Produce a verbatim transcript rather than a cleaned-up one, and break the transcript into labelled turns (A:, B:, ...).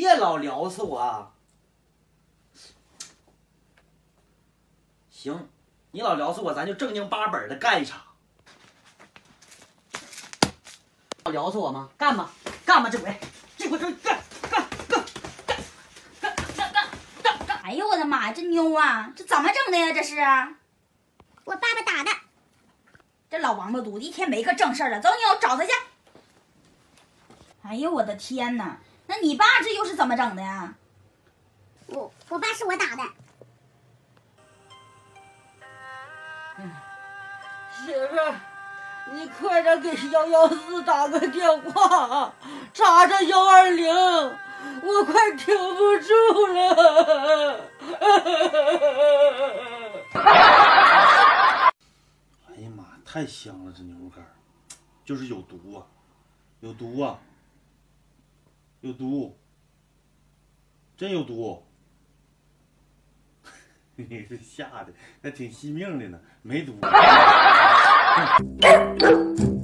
A: 别老撩死我。行，你老撩死我，咱就正经八本的干一场。老撩死我吗？干吧，干吧，这回，这回干干干干干干干干干！
B: 哎呦我的妈呀，这妞啊，这怎么整的呀？这是
C: 我爸爸打的。
B: 这老王八犊子一天没个正事儿了，走，妞找他去。哎呦我的天哪，那你爸这又是怎么整的呀？
C: 我我爸是我打的。
D: 媳妇儿，你快点给幺幺四打个电话，查查幺二零，我快挺不住了。
A: 哎呀妈，太香了，这牛肉干就是有毒啊，有毒啊，有毒，真有毒。你这吓的，那挺惜命的呢，没毒。